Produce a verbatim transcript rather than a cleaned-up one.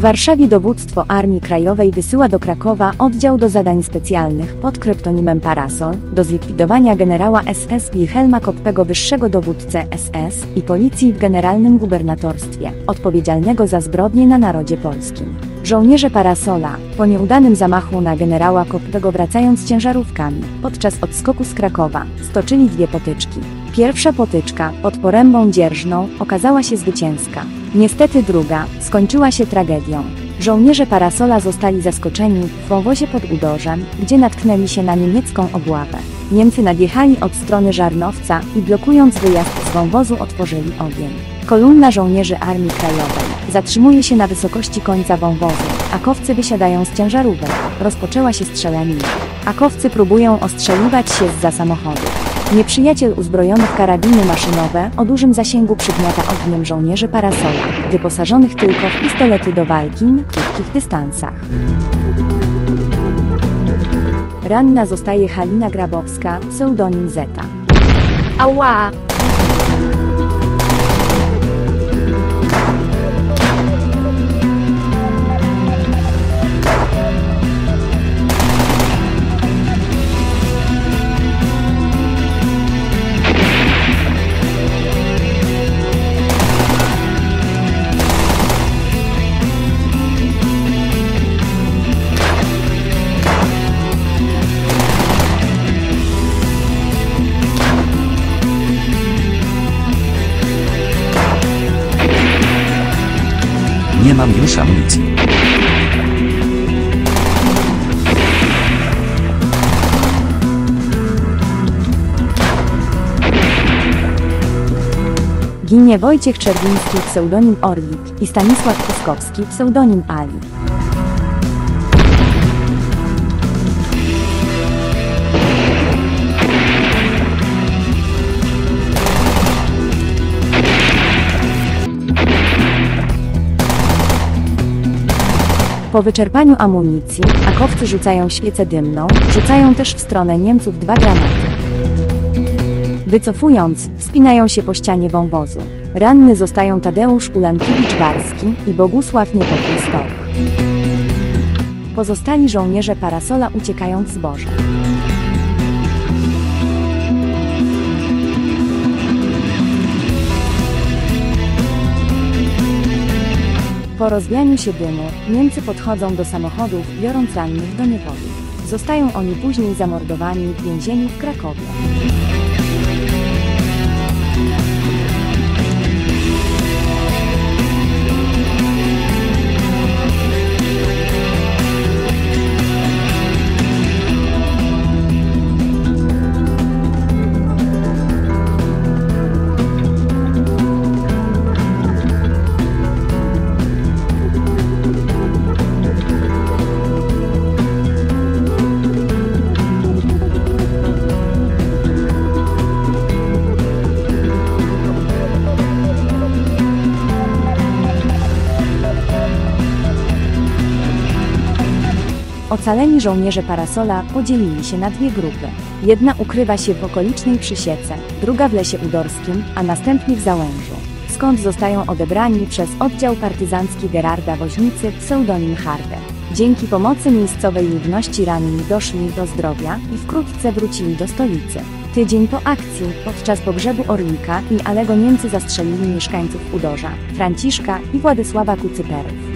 Warszawie dowództwo Armii Krajowej wysyła do Krakowa oddział do zadań specjalnych pod kryptonimem Parasol do zlikwidowania generała S S Wilhelma Koppego, wyższego dowódcę S S i policji w Generalnym Gubernatorstwie, odpowiedzialnego za zbrodnie na narodzie polskim. Żołnierze Parasola, po nieudanym zamachu na generała Koppego, wracając ciężarówkami, podczas odskoku z Krakowa, stoczyli dwie potyczki. Pierwsza potyczka, pod Porębą Dzierżną, okazała się zwycięska. Niestety druga, skończyła się tragedią. Żołnierze Parasola zostali zaskoczeni w wąwozie pod Udorzem, gdzie natknęli się na niemiecką obławę. Niemcy nadjechali od strony Żarnowca i blokując wyjazd z wąwozu otworzyli ogień. Kolumna żołnierzy Armii Krajowej zatrzymuje się na wysokości końca wąwozu. Akowcy wysiadają z ciężarówek. Rozpoczęła się strzelanina. Akowcy próbują ostrzeliwać się zza samochodu. Nieprzyjaciel uzbrojony w karabiny maszynowe o dużym zasięgu przygniata ogniem żołnierzy Parasola, wyposażonych tylko w pistolety do walki na krótkich dystansach. Ranna zostaje Halina Grabowska, pseudonim Zeta. Ała! Nie mam już amunicji. Ginie Wojciech Czerwiński, pseudonim Orlik, i Stanisław Puskowski, pseudonim Ali. Po wyczerpaniu amunicji, akowcy rzucają świecę dymną, rzucają też w stronę Niemców dwa granaty. Wycofując, wspinają się po ścianie wąwozu. Ranny zostają Tadeusz Ulankiewicz-Barski i Bogusław Niepokój-Stoch. Pozostali żołnierze Parasola uciekają w zboże. Po rozwianiu się dymu, Niemcy podchodzą do samochodów, biorąc rannych do niewoli. Zostają oni później zamordowani w więzieniu w Krakowie. Ocaleni żołnierze Parasola podzielili się na dwie grupy. Jedna ukrywa się w okolicznej Przysiece, druga w Lesie Udorskim, a następnie w Załężu, skąd zostają odebrani przez oddział partyzancki Gerarda Woźnicy, pseudonim Harde. Dzięki pomocy miejscowej ludności ranni doszli do zdrowia i wkrótce wrócili do stolicy. Tydzień po akcji, podczas pogrzebu Orlika i Alego, Niemcy zastrzelili mieszkańców Udorza, Franciszka i Władysława Kucyperów.